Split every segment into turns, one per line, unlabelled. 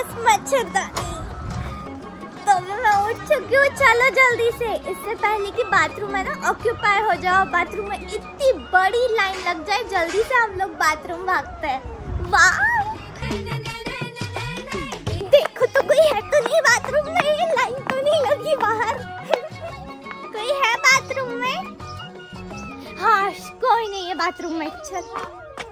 पास मच्छरदानी। तो मैं उठ चुकी हूँ, चलो जल्दी से। इससे पहले कि बाथरूम है ना ऑक्यूपाई हो जाओ, बाथरूम में इतनी बड़ी लाइन लग जाए, जल्दी से हम लोग बाथरूम भागते हैं। वाह, देखो तो कोई है तो नहीं बाथरूम में, ये लाइन तो नहीं लगी बाहर। कोई है बाथरूम में? हाँ, कोई नहीं है बाथरूम में। चल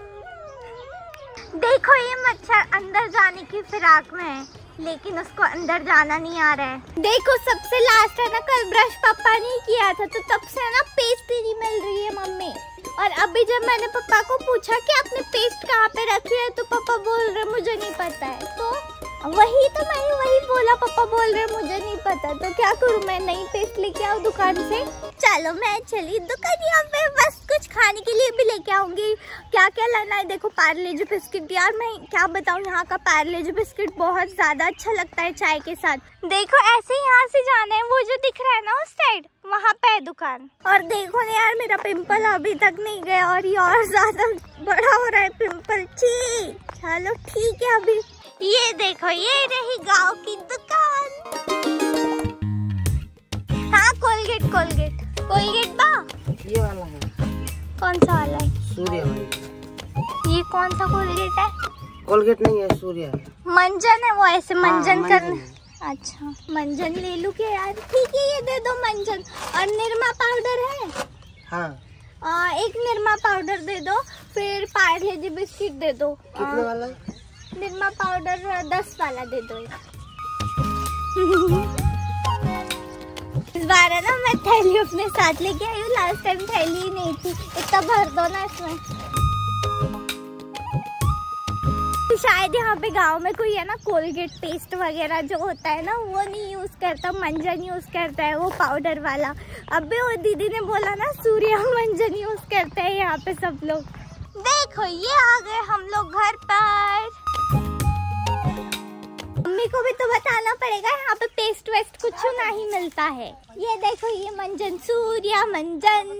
देखो, ये मच्छर अंदर जाने की फिराक में है, लेकिन उसको अंदर जाना नहीं आ रहा है। देखो, सबसे लास्ट है ना, कल ब्रश पापा नहीं किया था, तो तब से ना पेस्ट ही नहीं मिल रही है मम्मी। और अभी जब मैंने पापा को पूछा कि आपने पेस्ट कहाँ पे रखी है, तो पापा बोल रहे मुझे नहीं पता है। तो वही तो मैंने वही बोला, पापा बोल रहे मुझे नहीं पता, तो क्या करूँ मैं, नई पेस्ट लेके आऊँ दुकान से? चलो मैं चली दुकान पे, बस कुछ खाने के लिए भी लेके आऊंगी। क्या क्या लाना है देखो, पार्ले-जी बिस्किट। यार मैं क्या बताऊँ, यहाँ का पार्ले-जी बिस्किट बहुत ज्यादा अच्छा लगता है चाय के साथ। देखो ऐसे यहाँ से जाना है, वो जो दिख रहा है ना उस साइड, वहाँ पे है दुकान। और देखो ना यार, मेरा पिंपल अभी तक नहीं गया और ये और ज्यादा बड़ा हो रहा है पिंपल। चलो ठीक है, अभी ये देखो, ये रही गांव की दुकान। हाँ, कोलगेट बा,
ये वाला है।
कौन सा वाला है?
सूर्य।
ये कौन सा कोलगेट है?
कोलगेट नहीं है, सूर्य।
मंजन है वो, ऐसे मंजन
हाँ,
करना। अच्छा, मंजन ले लूं क्या यार? ठीक है, ये दे दो मंजन। और निरमा पाउडर है?
हाँ।
एक निरमा पाउडर दे दो, फिर पार्ले-जी बिस्किट दे दो।
कितने वाला?
निरमा पाउडर 10 वाला दे दो। इस बार है ना मैं थैली अपने साथ लेके आई हूँ, लास्ट टाइम थैली ही नहीं थी। इतना भर दो ना इसमें। शायद यहाँ पे गांव में कोई है ना कोलगेट पेस्ट वगैरह जो होता है ना, वो नहीं यूज करता, मंजन यूज करता है, वो पाउडर वाला। अबे वो दीदी ने बोला ना, सूर्य मंजन यूज करते हैं यहाँ पे सब लोग। देखो, ये आ गए हम लोग घर पर। मम्मी को भी तो बताना पड़ेगा, यहाँ पे पेस्ट वेस्ट कुछ नहीं मिलता है। ये देखो, ये मंजन, सूर्य मंजन।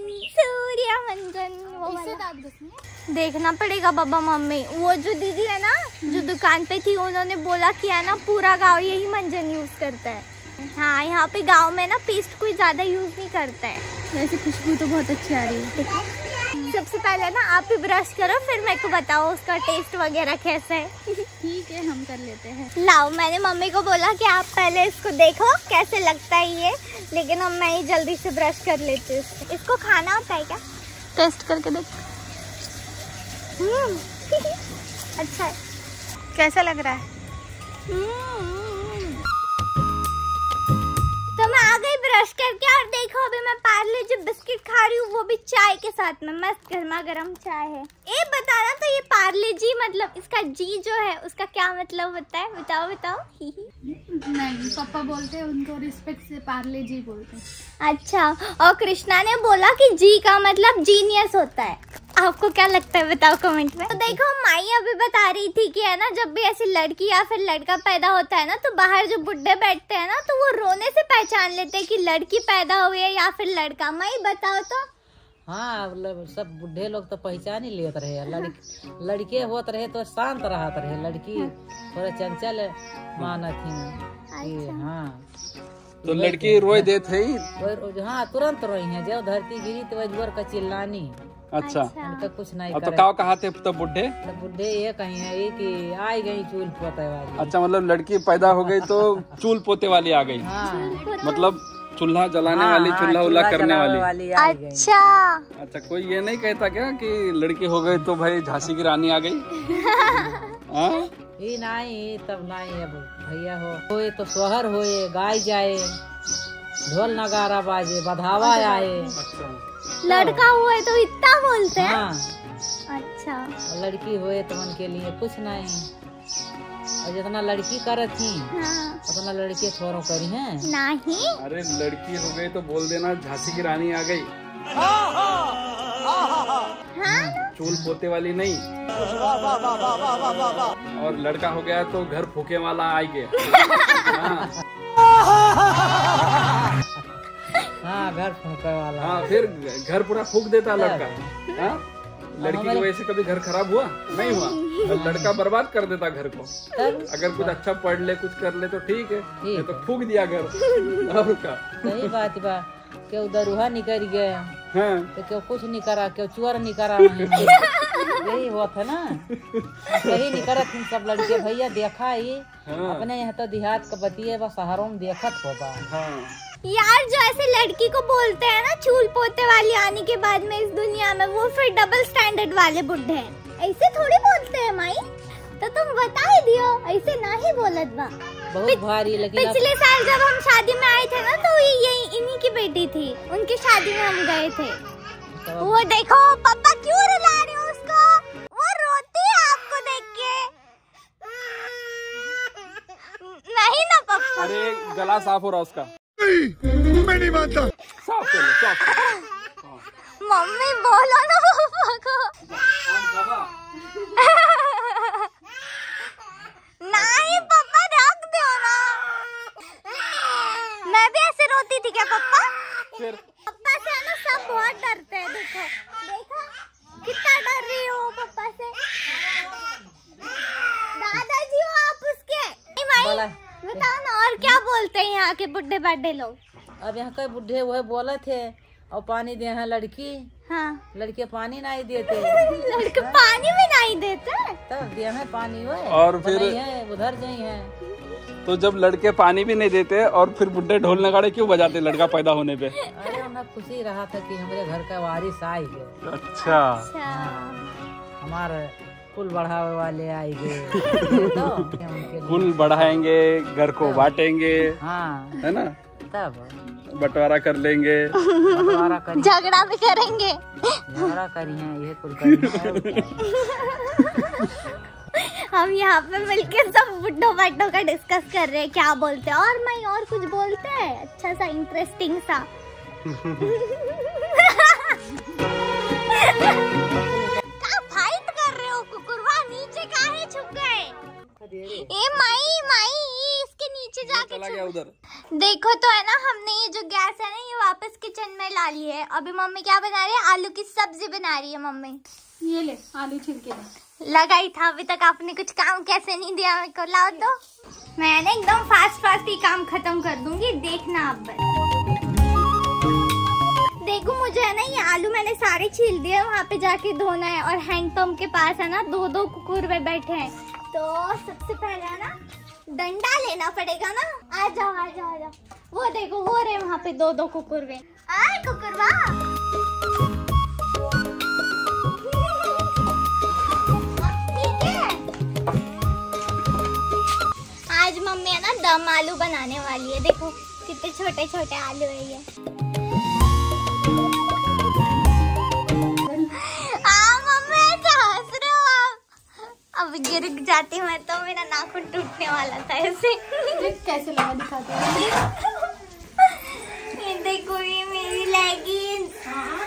वो देखना पड़ेगा बाबा मम्मी। वो जो दीदी है ना, जो दुकान पे थी, उन्होंने बोला कि है ना पूरा गांव यही मंजन यूज करता है। हाँ, यहाँ पे गांव में ना पेस्ट कोई ज्यादा यूज नहीं करता है। वैसे खुशबू तो बहुत अच्छी आ रही है। सबसे पहले ना आप ही ब्रश करो, फिर मेरे को बताओ उसका टेस्ट वगैरह कैसा है।
ठीक है, हम कर लेते हैं।
लाओ, मैंने मम्मी को बोला कि आप पहले इसको देखो कैसे लगता है ये, लेकिन अब मैं ही जल्दी से ब्रश कर लेती हूँ। इसको खाना होता है क्या?
टेस्ट करके देख।
अच्छा है।
कैसा लग रहा है?
तो मैं आ गई ब्रश करके, और देखो अभी मैं पार्ले-जी बिस्किट खा रही हूँ, वो भी चाय के साथ में। मस्त गर्मा गर्म चाय है। ए बताना, तो ये पार्ले-जी मतलब इसका जी जो है उसका क्या मतलब होता है? बताओ।
नहीं, पापा बोलते हैं उनको रिस्पेक्ट से पार्ले-जी बोलते हैं।
अच्छा, और कृष्णा ने बोला कि जी का मतलब जीनियस होता है। आपको क्या लगता है बताओ कमेंट में। तो देखो, माई अभी बता रही थी कि है ना, जब भी ऐसी लड़की या फिर लड़का पैदा होता है ना, तो बाहर जो बुड्ढे बैठते हैं ना, तो वो रोने से पहचान लेते हैं कि लड़की पैदा हुई है या फिर लड़का। माई बताओ तो।
हाँ, सब बुढ़े लोग तो पहचान ही लेते रहे। लड़के होत रहे तो शांत रहत रहे, लड़की थोड़ा चंचल मानत थी। हाँ,
तो लड़की रोए देत है।
हाँ, तुरंत रोई है। जब धरती गिरी तो वजबर का चिल्लानी।
अच्छा,
तो कुछ नहीं
तो क्या कहा थे तब बुढ़े?
तो बुढ़े ये कहीं है कि आई गई चूल पोते वाली।
अच्छा, मतलब लड़की पैदा हो गई तो चूल पोते वाली आ गई।
हाँ,
मतलब चूल्हा जलाने वाली, चूल्हा उल्हा करने वाली। अच्छा, कोई ये नहीं कहता क्या कि लड़की हो गई तो भाई झांसी की रानी आ गई?
ये नहीं, तब नहीं। अब भैया होए तो सोहर होए, गाय जाए, ढोल नगारा बाजे, बधावा आए।
लड़का हुए तो इतना बोलते हैं।
हाँ।
अच्छा,
लड़की हुए तो उनके लिए कुछ नहीं। और जितना लड़की करे थी, उतना लड़के छोरों करी हैं।
नहीं,
अरे लड़की हो गई तो बोल देना झांसी की रानी आ गई। चूल पोते वाली नहीं। और लड़का हो गया तो घर फूके वाला आ गया।
हाँ, घर फूके वाला।
हाँ, फिर घर पूरा फूक देता लड़का। हाँ, लड़की की वजह से कभी घर खराब हुआ नहीं हुआ? और लड़का बर्बाद कर देता घर को। अगर कुछ अच्छा पढ़ ले कुछ कर ले तो ठीक है, नहीं तो फूक दिया घर। और का
सही बात बा, क्यों दरुहा निकल गए
हाँ।
तो क्यों कुछ नहीं करा, क्यों चोर नहीं करा। यही हुआ था ना, यही नहीं करा थी सब लड़के। भैया देखा ही
हाँ।
अपने यहाँ तो देहात का बतिए बस शहरों में देखत होगा।
हाँ।
यार जो ऐसे लड़की को बोलते हैं ना चूल पोते वाली आने के बाद में इस दुनिया में, वो फिर डबल स्टैंडर्ड वाले बुड्ढे हैं। ऐसे थोड़ी बोलते हैं माई, तो तुम बता ही दियो, ऐसे ना ही बोलत बा।
बहुत भारी लगी।
पिछले साल जब हम शादी में आए थे ना, तो ये इन्हीं की बेटी थी, उनकी शादी में हम गए थे। वो देखो पापा क्यों रुला रहे हो उसको, वो रोती है आपको देख के। नहीं ना पापा।
अरे गला साफ हो रहा उसका। मैं नहीं मानता। साफ कर लो, साफ कर लो।
मम्मी बोलो ना पापा को। नहीं पापा रख दो ना। मैं भी ऐसे रोती थी क्या पापा?
फिर
पापा से ना सब बहुत डरते हैं। देखो देखो कितना डर रही हो पापा से। दादाजी हो आप उसके। माई बताओ ना, और क्या बोलते हैं यहाँ के बुड्ढे बाड्ढे लोग?
अब यहाँ के बुढ़े वह बोले थे और पानी दे है लड़की।
हाँ।
लड़के पानी नहीं देते।
लड़के पानी भी नहीं देते
तब दिया है पानी वो।
और फिर
है उधर गई है।
तो जब लड़के पानी भी नहीं देते और फिर बुड्ढे ढोल नगाड़े क्यों बजाते लड़का पैदा होने पे?
अरे उन्हें खुशी रहा था कि हमारे घर का वारिस आई है।
अच्छा।
हमारे कुल बढ़ावे वाले आएंगे तो
कुल बढ़ाएंगे, घर को बांटेंगे।
हाँ
है ना,
तब
बंटवारा कर लेंगे,
बंटवारा करिए,
झगड़ा भी करेंगे।
झगड़ा करिए, ये कुल करिए।
हम यहाँ पे मिलके सब बुड्ढों बाड्ढों का डिस्कस कर रहे हैं, क्या बोलते हैं। और मैं और कुछ बोलते हैं अच्छा सा इंटरेस्टिंग सा। फाइट कर रहे हो कुकुरवा, नीचे काहे छुप गए? ए माई माई, इसके नीचे जाके
चला गया उधर।
देखो तो है ना, हमने ये जो गैस है ना ये वापस किचन में ला ली है। अभी मम्मी क्या बना रही है? आलू की सब्जी बना रही है मम्मी।
ये ले आलू छिलके दे।
लगाई था, अभी तक आपने कुछ काम कैसे नहीं दिया मेरे को। लाओ तो, मैंने एकदम फास्ट ही काम खत्म कर दूंगी, देखना आप बस। देखो मुझे है ना ये आलू मैंने सारे छील दिए, वहाँ पे जाके धोना है। और हैंडपंप के पास है ना दो कुकुर में बैठे हैं, तो सबसे पहले है ना डंडा लेना पड़ेगा ना। आ जाओ आ जाओ आ जाओ। वो देखो वो रहे वहाँ पे दो कुकुर में। आए कुकुरवा। ठीक है, आज मम्मी है ना दम आलू बनाने वाली है। देखो कितने छोटे छोटे आलू है ये। अब गिर जाती मैं तो मेरा नाखून टूटने वाला था ऐसे।
कैसे लगा दिखाते हैं?
ये देखो ये मेरी लेगिंग्स।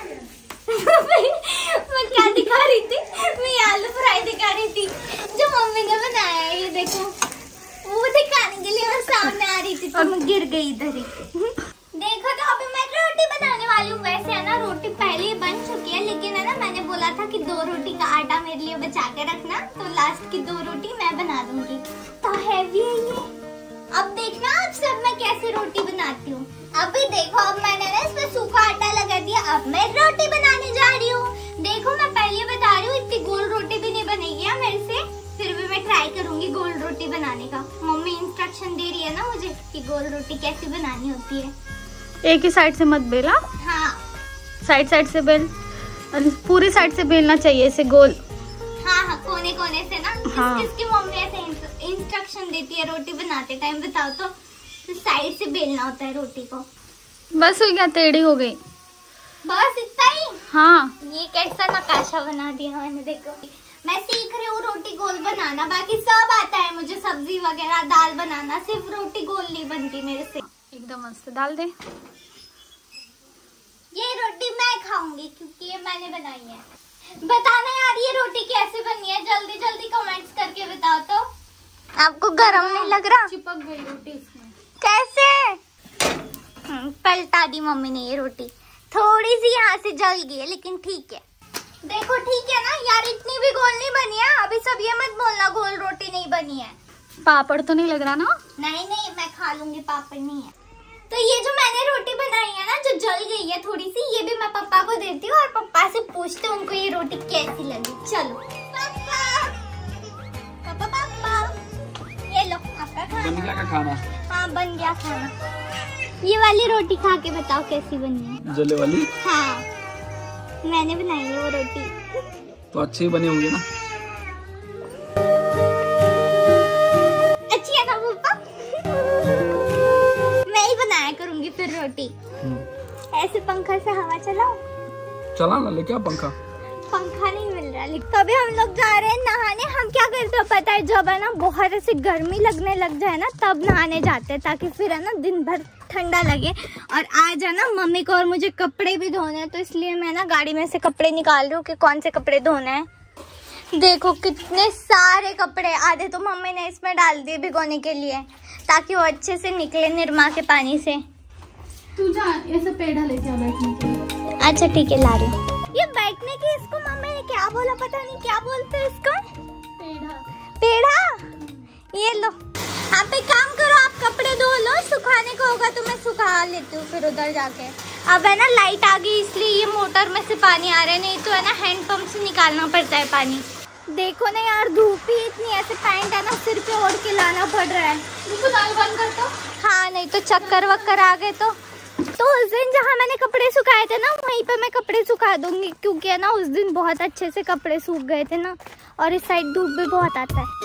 मैं क्या दिखा रही थी? मैं आलू फ्राई दिखा रही थी जो मम्मी ने बनाया है। ये देखो वो दिखाने के लिए मैं सामने आ रही थी तो मैं गिर गई इधर ही। देखो तो अभी मैं रोटी बनाने वाली हूँ। वैसे है ना रोटी पहले ही बन चुकी है, लेकिन है ना मैंने बोला था कि 2 रोटी का आटा मेरे लिए बचा के रखना, तो लास्ट की 2 रोटी मैं बना दूंगी। तो हैवी है ये। अब देखना आप सब मैं कैसे रोटी बनाती हूँ। अभी देखो अब मैंने ना इसमें सूखा आटा लगा दिया, अब मैं रोटी बनाने जा रही हूँ। देखो मैं पहले बता रही हूँ इतनी गोल रोटी भी नहीं बनेगी मेरे से, फिर भी मैं ट्राई करूंगी गोल रोटी बनाने का। मम्मी इंस्ट्रक्शन दे रही है ना मुझे कि गोल रोटी कैसे बनानी होती है।
एक ही साइड से मत बेला,
हाँ
साइड से बेल, पूरी साइड से बेलना चाहिए इसे गोल।
हाँ कोने कोने से ना।
हाँ।
किसकी मम्मी ऐसे इंस्ट्रक्शन देती है रोटी बनाते टाइम, बताओ तो साइड से बेलना होता है रोटी को।
बस हो गया, टेढ़ी हो गई।
बस इतना ही?
हाँ।
ये कैसा नकाशा बना दिया मैंने, देखो मैं सीख रही हूँ रोटी गोल बनाना, बाकी सब आता है मुझे, सब्जी वगैरह दाल बनाना, सिर्फ रोटी गोल नहीं बनती मेरे से।
एकदम मस्त, डाल दे।
ये रोटी मैं खाऊंगी क्योंकि ये मैंने बनाई है। बताना यार ये रोटी कैसे बनी है, जल्दी जल्दी कमेंट्स करके बताओ तो। आपको गरम नहीं लग रहा?
चिपक गई रोटी इसमें।
कैसे? पलटा दी मम्मी ने ये रोटी, थोड़ी सी यहाँ से जल गई है लेकिन ठीक है। देखो ठीक है ना यार, इतनी भी गोल नहीं बनी है। अभी सब ये मत बोलना गोल रोटी नहीं बनी है।
पापड़ तो नहीं लग रहा ना?
नहीं नहीं, मैं खा लूंगी, पापड़ नहीं है। तो ये जो मैंने रोटी बनाई है ना, जो जल गई है थोड़ी सी, ये भी मैं पापा को देती हूँ और पापा से पूछते हैं उनको ये रोटी कैसी लगी। चलो पापा, पापा पापा, ये लो आपका खाना।
बन गया का खाना?
हाँ बन गया खाना। ये वाली रोटी खा के बताओ कैसी बनी है।
जले वाली?
हाँ मैंने बनाई है वो रोटी।
तो अच्छी बनी होंगी ना?
अच्छी है ना पापा? मैं ही बनाया करूंगी फिर रोटी। ऐसे पंखा से हवा चलाओ।
चला ना, ले क्या पंखा?
पंखा नहीं मिल रहा। तो अभी हम लोग जा रहे हैं नहाने। हम क्या करते हैं पता है, जब है ना बहुत ऐसे गर्मी लगने लग जाए ना, तब नहाने जाते हैं, ताकि फिर है ना दिन भर ठंडा लगे। और आज है ना मम्मी को और मुझे कपड़े भी धोने हैं, तो इसलिए मैं ना गाड़ी में से कपड़े निकाल रही हूँ कि कौन से कपड़े धोने हैं। देखो कितने सारे कपड़े, आधे तो मम्मी ने इसमें डाल दिए भिगोने के लिए, ताकि वो अच्छे से निकले निरमा के पानी से।
तू जा ऐसे पेड़ा लेके आ बैठने के लिए।
अच्छा ठीक है, ला रही हूँ। ये बैठने की इसको मम्मी ने क्या बोला, पता नहीं क्या बोलते हैं इसको।
पेड़ा।
पेड़ा? ये लो। आप एक काम करो, आप कपड़े धो लो, सुखाने को होगा तो मैं सुखा लेती हूँ फिर उधर जाके। अब है ना लाइट आ गई, इसलिए ये मोटर में से पानी आ रहा है, नहीं तो है ना हैंड पंप से निकालना पड़ता है पानी। देखो ना यार, धूप ही इतनी, ऐसे पैंट है ना सिर पे ओढ़ के लाना पड़ रहा है।
दाल बंद कर दो।
हाँ नहीं तो चक्कर वक्कर आ गए तो उस दिन जहाँ मैंने कपड़े सुखाए थे ना, वहीं पे मैं कपड़े सुखा दूंगी, क्योंकि है ना उस दिन बहुत अच्छे से कपड़े सूख गए थे ना, और इस साइड धूप भी बहुत आता है।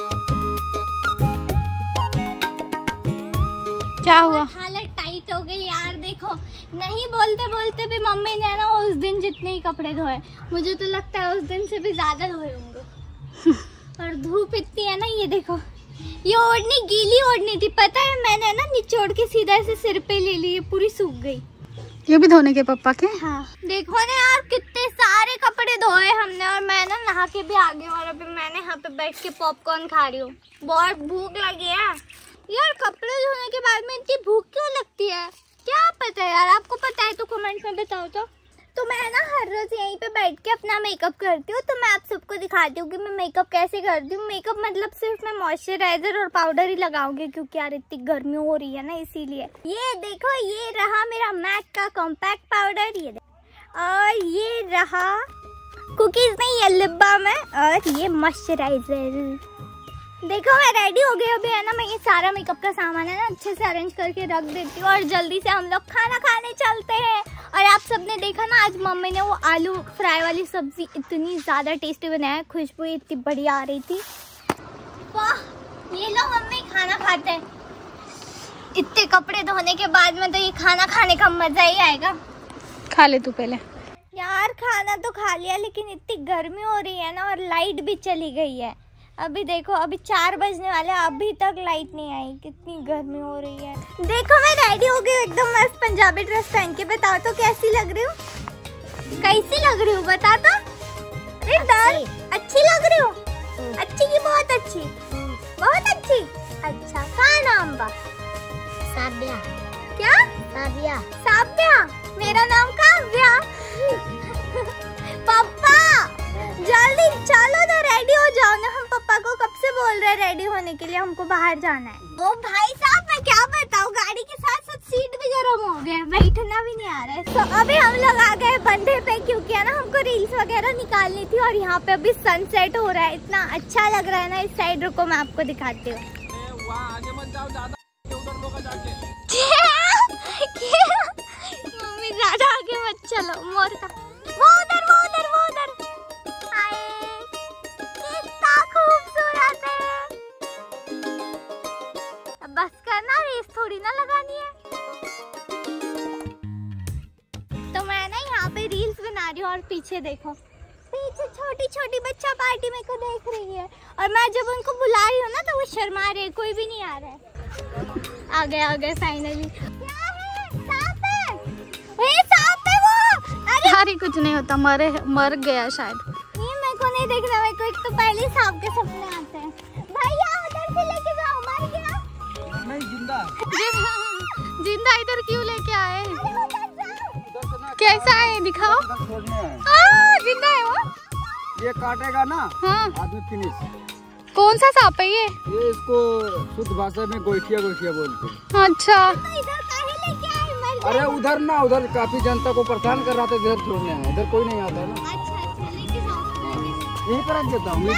क्या हुआ?
हालत टाइट हो गई यार। देखो नहीं बोलते बोलते भी मम्मी ने ना उस दिन जितने ही कपड़े धोए, मुझे तो लगता है उस दिन से भी ज्यादा धोए होंगे। और धूप इतनी है ना, ये देखो ये ओढ़नी गीली ओढ़नी थी, पता है मैंने ना निचोड़ के सीधा ऐसे सिर पे ले ली, पूरी सूख गई।
ये भी धोने के पापा के?
हाँ देखो ना यार, कितने सारे कपड़े धोए हमने, और मैं ना नहा के भी आ गई, और अभी मैंने यहाँ पे बैठ के पॉपकॉर्न खा रही हूँ। बहुत भूख लगी है यार। कपड़े धोने के बाद में इतनी भूख क्यों लगती है, क्या पता है यार, आपको पता है तो कमेंट में बताओ। तो मैं ना हर रोज यहीं पे बैठ के अपना मेकअप करती हूँ, तो मैं आप सबको दिखाती हूँ कि मैं मेकअप कैसे करती हूँ। मेकअप मतलब सिर्फ मैं मॉइस्चराइजर और पाउडर ही लगाऊंगी, क्योंकि यार इतनी गर्मी हो रही है ना, इसीलिए। ये देखो, ये रहा मेरा मैक का कॉम्पैक्ट पाउडर, ये और ये रहा कुकीज में ये लिप बाम है, और ये मॉइस्चराइजर। देखो मैं रेडी हो गई। अभी है ना मैं ये सारा मेकअप का सामान है ना अच्छे से अरेंज करके रख देती हूँ, और जल्दी से हम लोग खाना खाने चलते हैं। और आप सबने देखा ना, आज मम्मी ने वो आलू फ्राई वाली सब्जी इतनी ज्यादा टेस्टी बनाया, खुशबू इतनी बढ़िया आ रही थी। वाह, ये लो मम्मी खाना खाते हैं। इतने कपड़े धोने के बाद में तो ये खाना खाने का मजा ही आएगा।
खा ले तू पहले।
यार खाना तो खा लिया, लेकिन इतनी गर्मी हो रही है ना, और लाइट भी चली गई है। अभी देखो अभी 4 बजने वाले, अभी तक लाइट नहीं आई, कितनी गर्मी हो रही है। देखो मैं रेडी हो गई एकदम मस्त पंजाबी ड्रेस पहन के। बताओ तो कैसी लग रही हूँ, कैसी लग रही हूँ बता तो। अच्छी लग रही हूँ? अच्छी की बहुत अच्छी? बहुत अच्छी। अच्छा क्या नाम बा? साबिया। क्या? साबिया। साबिया, मेरा नाम काव्या। पापा जल्दी चलो ना, रेडी हो जाओ ना। हम पापा को कब से बोल रहे हैं रेडी होने के लिए, हमको बाहर जाना है। ओ भाई साहब मैं क्या बताऊँ, गाड़ी के साथ साथ सीट भी गर्म हो गए, बैठना भी नहीं आ रहा है। तो अभी हम लोग आ गए बंधे पे, क्योंकि है ना हमको रील्स वगैरह निकालनी थी, और यहाँ पे अभी सनसेट हो रहा है, इतना अच्छा लग रहा है ना इस साइड। रुको मैं आपको दिखाती हूँ। मम्मी ज्यादा आगे मत चलो, मोर का वो उधर वो उधर वो उधर। कितना खूबसूरत है। अब बस करना, रेस थोड़ी ना लगानी है। तो मैं ना यहाँ पे रील्स बना रही हूँ, और पीछे देखो, पीछे छोटी छोटी बच्चा पार्टी में को देख रही है, और मैं जब उनको बुला रही हूँ ना तो वो शर्मा रहे, कोई भी नहीं आ रहा है। आ गए फाइनली। क्या है? सांप है? सांप है वो।
अरे कुछ नहीं होता, मर गया शायद।
ये मेरे को नहीं देखना, मेरे को एक तो पहले सांप के सपने आते हैं। भैया उधर से लेके जाओ, मर गया।
नहीं जिंदा।
जिंदा इधर क्यों लेके आए?
अरे उधर जाओ।
कैसा है दिखाओ। जिंदा है वो।
ये काटेगा ना
हाँ।
आदमी फिनिश।
कौन सा सांप है ये?
इसको शुद्ध भाषा में गोइठिया गोइठिया बोलते हैं।
अच्छा।
अरे उधर ना, उधर काफी जनता को परेशान कर रहा था, इधर छोड़ने हैं, इधर कोई नहीं आता है ना। यहीं पर रख देता हूँ।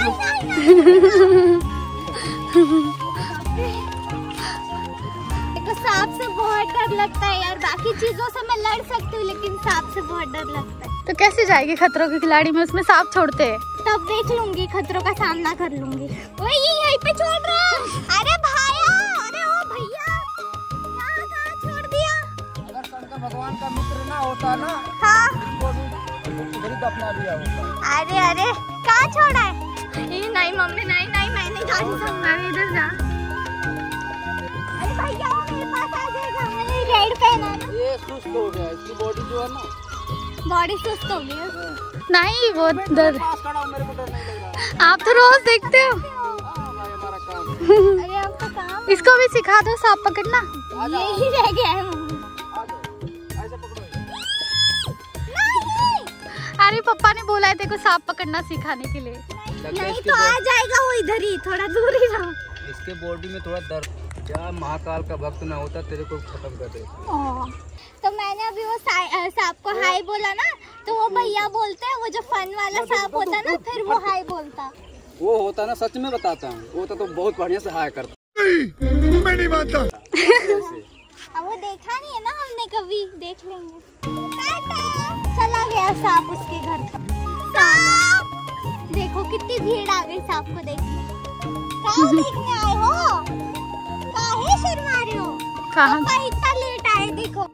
सांप से बहुत डर लगता है यार, बाकी चीजों से मैं लड़ सकती हूँ लेकिन सांप से बहुत डर लगता है।
तो कैसे जाएगी खतरों की खिलाड़ी में, उसमें सांप छोड़ते हैं?
तब देख लूंगी, खतरों का सामना कर लूंगी। ओए ये यहीं पे छोड़ रहा है। अरे भाया, अरे ओ भैया, यहाँ कहाँ छोड़ दिया?
अगर शंकर भगवान का मित्र ना होता ना,
हाँ।
इधर ही दफना दिया होता।
अरे अरे कहाँ छोड़ा है? ये नहीं मम्मी, नहीं नहीं, मैंने गाड़ी संभाल, इधर जा। अरे भैया वो मेरे पास आ जाएगा, मैंने रेड पहना है ना।
ये सुस्त हो गया, इसकी बॉडी जो है ना,
बॉडी सुस्त हो गई है।
नहीं वो डर,
पास खड़ा हूँ, मेरे को डर नहीं लग रहा।
आप तो रोज देखते हो।
हाँ, भाई हमारा काम है।
अरे आपका काम
इसको भी सिखा दो सांप पकड़ना।
यही रह गया है मम्मी।
आ जाओ, ऐसे पकड़ो।
नहीं
अरे पापा ने बोला है देखो सांप पकड़ना सिखाने के लिए।
नहीं तो आ जाएगा वो इधर ही, थोड़ा दूर ही रहो।
इसके बॉडी में थोड़ा दर्द, क्या महाकाल का भक्त ना होता तेरे को खत्म कर देता।
तो मैंने अभी वो सांप को हाय बोला ना, तो वो भैया बोलते हैं, वो जो फन वाला सांप होता ना, फिर वो हाय बोलता।
वो होता ना, सच में बताता हूँ, वो तो बहुत बढ़िया से हाय करता।
मैं नहीं मानता।
अब वो देखा नहीं है ना हमने कभी, देख लेंगे। चला गया सांप उसके घर का। सांप देखो कितनी भीड़ आ गई सांप को देखने। कहाँ देखने आए हो? काहे शर्मा रहे हो?
कहाँ?
पापा इतना लेट आए देखो।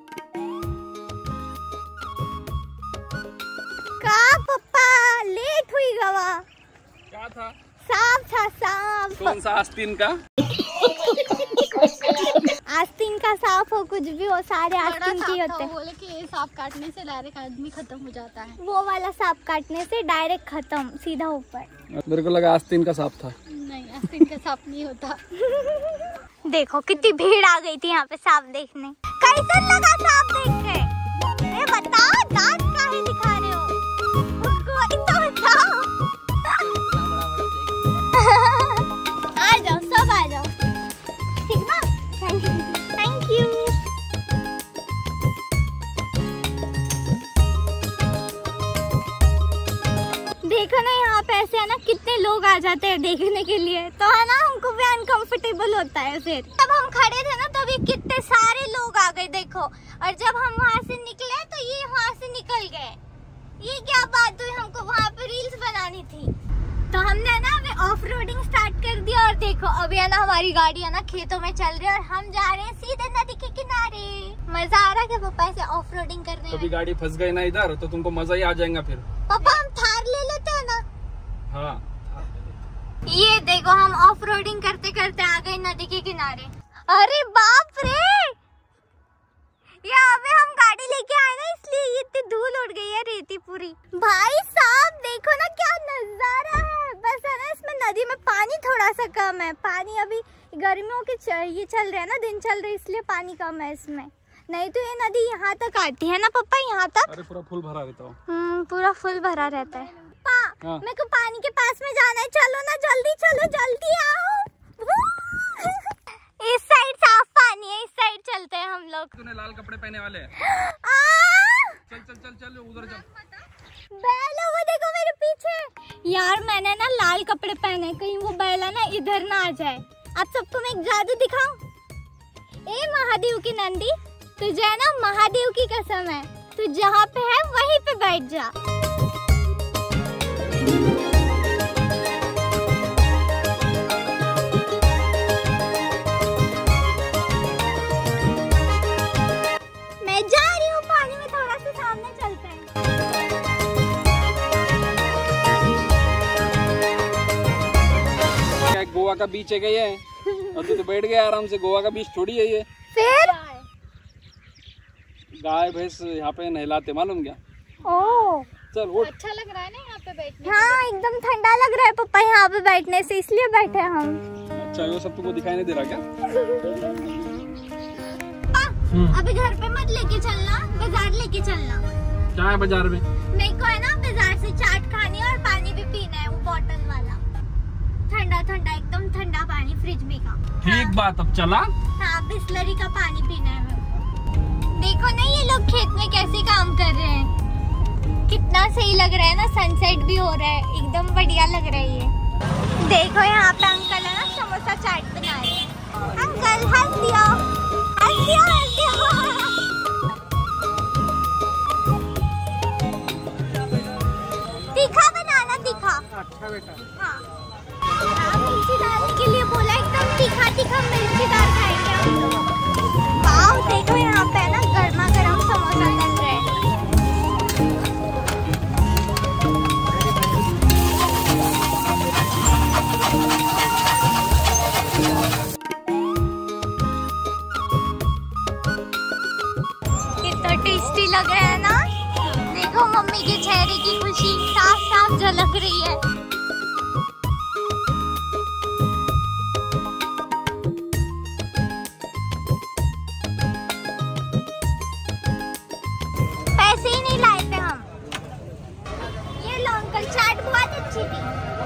का पप्पा लेट हुई गवा?
क्या था?
सांप था, सांप।
कौन सा आस्तीन का?
आस्तीन का सांप हो, कुछ भी हो, सारे आस्तीन की होते हैं।
बोले कि ये सांप काटने से डायरेक्ट आदमी खत्म हो जाता है।
वो वाला सांप काटने से डायरेक्ट खत्म, सीधा ऊपर।
मेरे को लगा आस्तीन का सांप था।
नहीं, आस्तीन का सांप नहीं होता।
देखो कितनी भीड़ आ गई थी यहाँ पे सांप देखने। कैसा लगा सांप देख के? ये बताओ, दांत काहे दिखा रहे हो? कोई तो बताओ। आ जाओ, सब आ जाओ, ठीक ना? Thank you. देखो ना यहाँ पे ऐसे है ना, कितने लोग आ जाते हैं देखने के लिए, तो है ना हमको भी अनकंफर्टेबल होता है। फिर जब हम खड़े थे ना तभी कितने सारे लोग आ गए देखो, और जब हम वहाँ से निकले तो ये वहाँ से निकल गए। ये क्या बात हुई? हमको वहाँ पे रील्स बनानी थी, तो हमने ना अभी ऑफ रोडिंग स्टार्ट कर दिया। और देखो अभी है ना हमारी गाड़ी है ना खेतों में चल रही है, और हम जा रहे हैं सीधे नदी के किनारे। मजा आ रहा है क्या पापा ऐसे ऑफ रोडिंग करने में?
कभी गाड़ी फंस गई ना इधर तो तुमको मजा ही आ जाएगा फिर।
पापा हम थार ले लेते हैं ना।
हाँ,
ये देखो हम ऑफ रोडिंग करते करते आ गए नदी के किनारे। अरे बाप रे, यहाँ पे हम गाड़ी लेके आए ना, इसलिए ये इतनी धूल उड़ गई है, रेती पूरी। भाई साहब देखो ना क्या नजारा है। बस है ना इसमें नदी में पानी थोड़ा सा कम है। पानी अभी गर्मियों के ये चल रहे हैं ना, दिन चल रहे, इसलिए पानी कम है इसमें। नहीं तो ये नदी यहाँ तक आती है ना पापा, यहाँ तक।
अरे पूरा फुल भरा रहता हूँ।
पूरा फुल भरा रहता है।
हाँ।
मेरे को पानी के पास में जाना है, चलो ना जल्दी, चलो जल्दी आओ। इस साइड साफ पानी है, इस साइड चलते हैं हम लोग।
तूने लाल कपड़े पहने वाले हैं। चल चल चल चल उधर चल।
बैल वो देखो मेरे पीछे। यार मैंने ना लाल कपड़े पहने, कहीं वो बैला ना इधर ना आ जाए। आप सबको मैं एक जादू दिखाऊं? ए महादेव की नंदी, तुझे ना महादेव की कसम है, तू जहाँ पे है वहीं पे बैठ जा। मैं जा रही हूँ पानी में, थोड़ा सा सामने चलते हैं।
क्या गोवा का बीच है क्या ये? और तू तो बैठ गया आराम से। गोवा का बीच थोड़ी है ये।
फिर
गाय भैंस यहाँ पे नहलाते, मालूम क्या?
ओ
चल उठ।
अच्छा लग रहा है ना यहाँ पे बैठने?
हाँ एकदम ठंडा लग रहा है पापा यहाँ पे बैठने से, इसलिए बैठे हम।
अच्छा वो सब तुमको दिखाई नहीं दे रहा क्या?
अभी घर पे मत लेके चलना, बाजार लेके चलना।
क्या है बाजार में?
मेरे को है ना बाजार से चाट खानी है और पानी भी पीना है, वो बोतल वाला ठंडा ठंडा, एकदम ठंडा पानी फ्रिज में का।
ठीक बात, अब चला।
हाँ, बिस्लरी का पानी पीना है मेरे को। देखो ना ये लोग खेत में कैसे काम कर रहे हैं, कितना सही लग रहा है ना, सनसेट भी हो रहा है, एकदम बढ़िया लग रहा है ये। देखो यहाँ पे अंकल है ना समोसा चाट बना रहे हैं। अंकल हंस दियो, हंस दियो, हंस दियो। तीखा बनाना, तीखा।
अच्छा बेटा।
हाँ, मिर्ची डालने के लिए बोला, एकदम तीखा तीखा मिर्चीदार खाएंगे हम लोग। वाव, देखो यहाँ पे है ना गर्मा गर्म समोसा बन रहा है। कितना टेस्टी लग रहा है ना। देखो मम्मी के चेहरे की खुशी साफ साफ झलक रही है। पैसे ही नहीं लाए थे हम। ये लो अंकल, चाट बहुत अच्छी थी।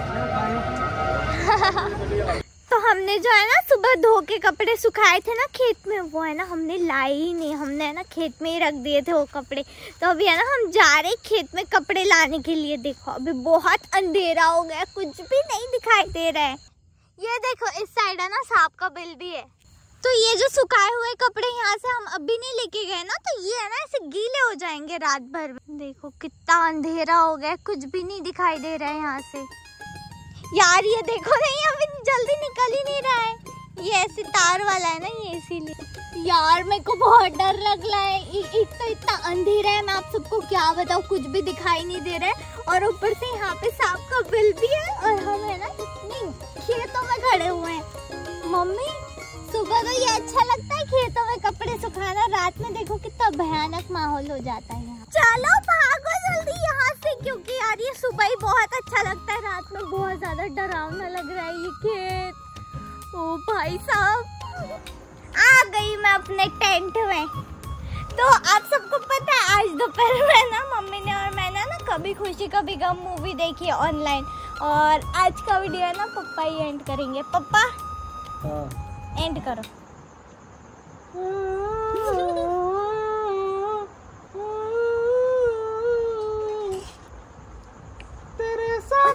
तो हमने जो है ना सुबह धो के कपड़े सुखाए थे ना खेत में, वो है ना हमने लाए ही नहीं, हमने है ना खेत में ही रख दिए थे वो कपड़े। तो अभी है ना हम जा रहे खेत में कपड़े लाने के लिए। देखो अभी बहुत अंधेरा हो गया, कुछ भी नहीं दिखाई दे रहा है। ये देखो इस साइड है ना सांप का बिल भी है। तो ये जो सुखाए हुए कपड़े यहाँ से हम अभी नहीं लेके गए ना, तो ये है ना ऐसे गीले हो जाएंगे रात भर में। देखो कितना अंधेरा हो गया, कुछ भी नहीं दिखाई दे रहा है यहाँ से। यार ये देखो नहीं, अभी जल्दी निकल ही नहीं रहा है। ये ऐसे तार वाला है ना ये, इसीलिए। यार मेरे को बहुत डर लग रहा है, एक तो इतना अंधेरा है, मैं आप सबको क्या बताऊँ, कुछ भी दिखाई नहीं दे रहा है। और ऊपर से यहाँ पे सांप का बिल भी है, और हम है ना इतनी खेतों में खड़े हुए हैं। मम्मी सुबह तो ये अच्छा लगता है खेतों में कपड़े सुखाना, रात में देखो कितना भयानक माहौल हो जाता है यहाँ। चलो भागो जल्दी यहाँ से, क्योंकि यार ये सुबह ही बहुत अच्छा लगता है, रात में बहुत ज्यादा डरावना लग रहा है ये खेत। ओ भाई साहब, आ गई मैं अपने टेंट में। तो आप सबको पता है आज दोपहर में ना मम्मी ने और मैंने ना कभी खुशी कभी गम मूवी देखी है ऑनलाइन, और आज का वीडियो है ना पप्पा ही एंड करेंगे। पप्पा एंड करो।
तेरे साथ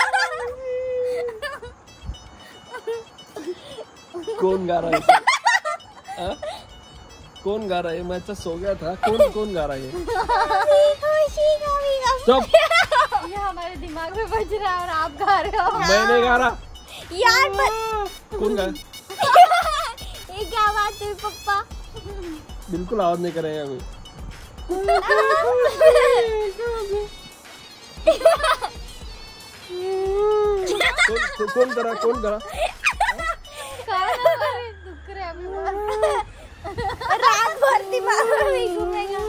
कौन गा रहा है? कौन गा रहा है? मैं तो सो गया था। कौन गा रहा है? चुप।
ये हमारे दिमाग में बज रहा है और आप गा रहे हो।
मैं नहीं गा रहा
यार
कौन गा?
ये क्या बात है पप्पा?
बिल्कुल आवाज नहीं करेगा कोई। कौन करा?
दुख रहा है,
रात भर दिमाग में घूमेगा।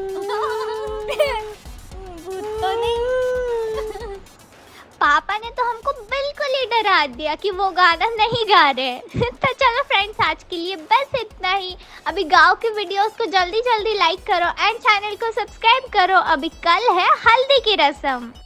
भूत तो नहीं। पापा ने तो हमको बिल्कुल ही डरा दिया कि वो गाना नहीं गा रहे। तो चलो फ्रेंड्स, आज के लिए बस इतना ही। अभी गाँव के वीडियोस को जल्दी जल्दी लाइक करो एंड चैनल को सब्सक्राइब करो। अभी कल है हल्दी की रस्म।